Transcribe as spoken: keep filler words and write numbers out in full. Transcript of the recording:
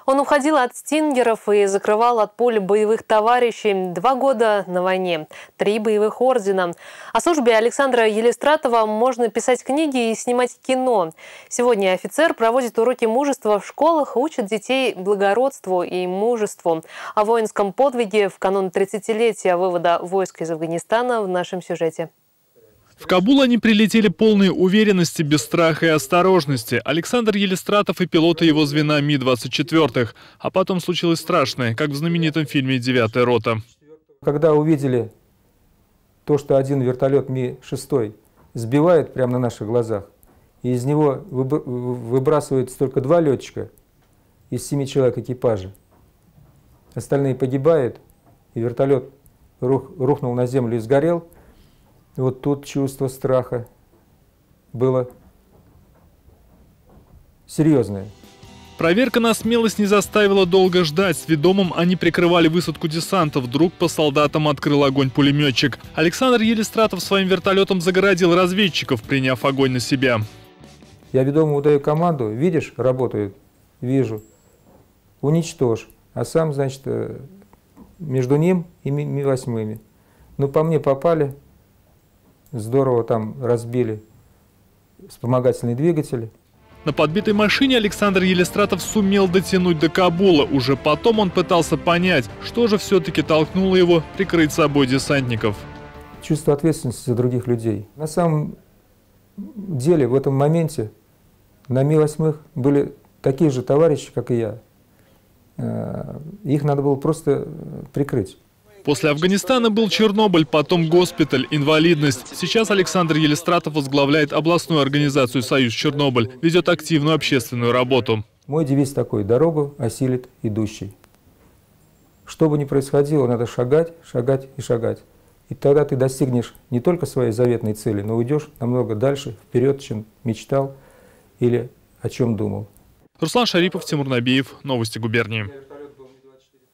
Он уходил от стингеров и закрывал от пуль боевых товарищей. Два года на войне, три боевых ордена. О службе Александра Елистратова можно писать книги и снимать кино. Сегодня офицер проводит уроки мужества в школах, учит детей благородству и мужеству. О воинском подвиге в канун тридцатилетия вывода войск из Афганистана в нашем сюжете. В Кабул они прилетели полной уверенности, без страха и осторожности. Александр Елистратов и пилоты его звена Ми двадцать четыре. А потом случилось страшное, как в знаменитом фильме «Девятая рота». Когда увидели то, что один вертолет Ми шесть сбивает прямо на наших глазах, и из него выбрасывается только два летчика из семи человек экипажа, остальные погибают, и вертолет рух, рухнул на землю и сгорел, вот тут чувство страха было серьезное. Проверка на смелость не заставила долго ждать. С ведомым они прикрывали высадку десанта. Вдруг по солдатам открыл огонь пулеметчик. Александр Елистратов своим вертолетом загородил разведчиков, приняв огонь на себя. Я ведомому даю команду: видишь, работают, вижу, уничтожь. А сам, значит, между ним и Ми восьмыми. Ну, по мне попали. Здорово там разбили вспомогательный двигатель. На подбитой машине Александр Елистратов сумел дотянуть до Кабула. Уже потом он пытался понять, что же все-таки толкнуло его прикрыть собой десантников. Чувство ответственности за других людей. На самом деле в этом моменте на Ми восемь были такие же товарищи, как и я. Их надо было просто прикрыть. После Афганистана был Чернобыль, потом госпиталь, инвалидность. Сейчас Александр Елистратов возглавляет областную организацию «Союз Чернобыль», ведет активную общественную работу. Мой девиз такой: дорогу осилит идущий. Что бы ни происходило, надо шагать, шагать и шагать. И тогда ты достигнешь не только своей заветной цели, но уйдешь намного дальше, вперед, чем мечтал или о чем думал. Руслан Шарипов, Тимур Набиев. Новости губернии.